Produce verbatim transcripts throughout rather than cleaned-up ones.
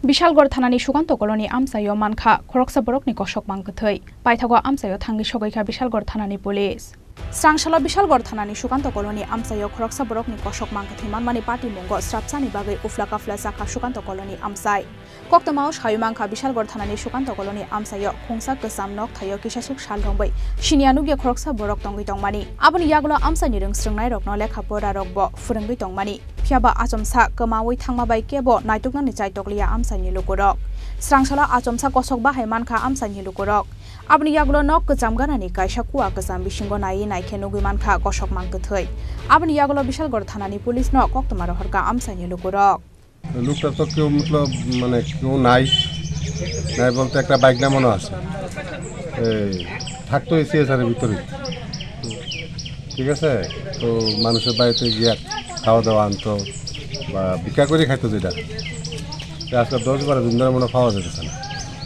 Bishalgarh Thanani Sukanta koloni Amchaio Mankha Khoroksa Borokni Kosok Mangkwthowi Paithago Amchaio Thangwi Sogwikha Bishalgarh Thanani Police Strangshala Bishalgarh Thanani Sukanta koloni Amchaio Khoroksa Borokni Kosok Mangkwthowi manmani party mungo strapchani bagai ufla kafla sakha Sukanta koloni Amchai Koktamao Amchaio Mankha Bishalgarh Thanani Sukanta koloni Amchaio khongsa ksam nok thayo kisasuk salrongbai sinianuge Khoroksa borok tongwi tongmani aboni yagulo Amchaini rungsrungnai rokno lekha pora rokbo phurungwi tongmani Phiaba achomsa kamawi thangmabai kebo naituknani chaitokliya Amchaini lukurok Strangshala achomsa kosok bahai Mankha Amchaini lukurok aboni yagulo nok kjamganani kaisa kuwa kjam bisingo nai naikhe nugui Mankha Kosok Mangkwthowi aboni yagulo Bishalgarh Thanani police no koktomaro horka Amchaini lukurok লোকটা তো কেউ মতলব মানে কেউ নাই নাই বলতে একটা bike নামানো আছে এই থাকতো সিএসআরের ভিতরে ঠিক আছে তো মানুষের বাড়িতে গিয়ে খাওয়া দাওয়া আনতো বা ভিক্ষা করে খাইতো যেটা আজকে দশ বারো দিন ধরে মনে পাওয়া যেতেছে না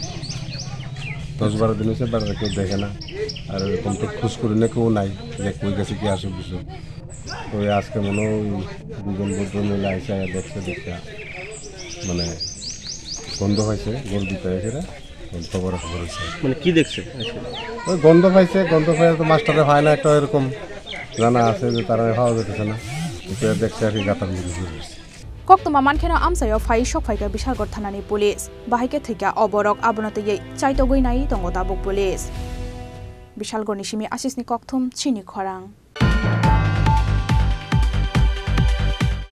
দশ বারো দিন হচ্ছে বাড়িতে কেউ দেখে না আর এরকম তো খোঁজ করে না কেউ নাই যে কই গেছে কি আসুক কিছু তো আজকে মনে হয় দুজন বন্ধু মিলে আইসা দেখছে দেখছে মানে গন্ধ পাইছে গোল দিতে এসে খবর খবর হয়েছে মানে কি দেখছে ওই গন্ধ পাইছে গন্ধ পাইছে তো মাস্টারে হয় না একটা এরকম জানা আছে যে তারা খাওয়া যেতেছে না এটা দেখছে আর কি গাতার মধ্যে শুরু হয়েছে Koktoma mankheno Amchaio phai sokphaiga Bishalgarh Thanani police bahike thika oborok abonatei chaitogoi nai tongo tabuk police Bishalgarh ni simi asisni kokthum chini khorang